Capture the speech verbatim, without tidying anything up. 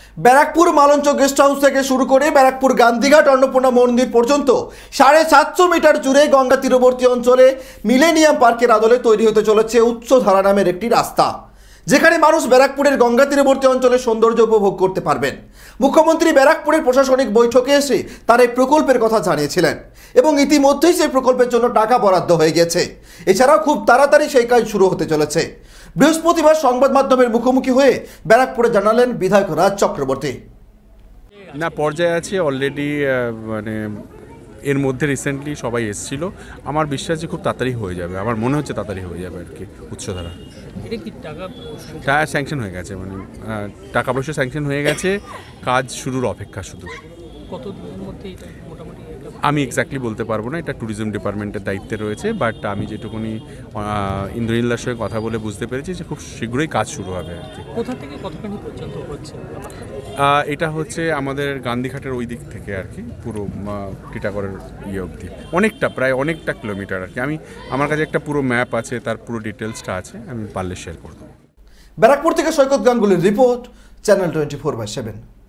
ব্যারাকপুর মালঞ্চ guest house থেকে শুরু করে ব্যারাকপুর গান্ধীঘাট অন্নপূর্ণা মন্দির পর্যন্ত সাড়ে সাতশো মিটার জুড়ে গঙ্গা তীরবর্তী অঞ্চলে মিলেনিয়াম পার্কের আদলে তৈরি হতে চলেছে উচ্চধারা নামের একটি রাস্তা, যেখানে মানুষ ব্যারাকপুরের গঙ্গা তীরবর্তী অঞ্চলের সৌন্দর্য উপভোগ করতে পারবেন। মুখ্যমন্ত্রী ব্যারাকপুরের প্রশাসনিক বৈঠকে এসে তার এই প্রকল্পের কথা জানিয়েছিলেন এবং ইতিমধ্যেই সেই প্রকল্পের জন্য টাকা বরাদ্দ হয়ে গেছে। এছাড়াও খুব তাড়াতাড়ি সেই কাজ শুরু হতে চলেছে। বৃহস্পতিবার সংবাদ মাধ্যমের মুখোমুখি হয়ে ব্যারাকপুরে জানালেন বিধায়ক রাজ চক্রবর্তী। না, পর্যায়ে আছে অলরেডি, মানে এর মধ্যে রিসেন্টলি সবাই এসেছিল। আমার বিশ্বাস যে খুব তাড়াতাড়ি হয়ে যাবে, আমার মনে হচ্ছে তাড়াতাড়ি হয়ে যাবে আর কি। উচ্চধারা টাকা স্যাংশন হয়ে গেছে, মানে টাকা পয়সা স্যাংশন হয়ে গেছে, কাজ শুরুর অপেক্ষা শুধু। আমি এক্স্যাক্টলি বলতে পারবো না, এটা ট্যুরিজম ডিপার্টমেন্টের দায়িত্বে রয়েছে, বাট আমি যেটুকুনি ইন্দ্রনীলদার সঙ্গে কথা বলে বুঝতে পেরেছি যে খুব শীঘ্রই কাজ শুরু হবে আর কি। কোথা থেকে কতখানি পর্যন্ত হচ্ছে? এটা হচ্ছে আমাদের গান্ধীঘাটের ওই দিক থেকে আর কি, পুরো টিটাগড়ের ইয়ে অবধি, অনেকটা প্রায় অনেকটা কিলোমিটার আর কি। আমি আমার কাছে একটা পুরো ম্যাপ আছে, তার পুরো ডিটেলসটা আছে, আমি পারলে শেয়ার করে দেবো। ব্যারাকপুর থেকে সৈকত গাঙ্গুলির report, channel twenty four by seven.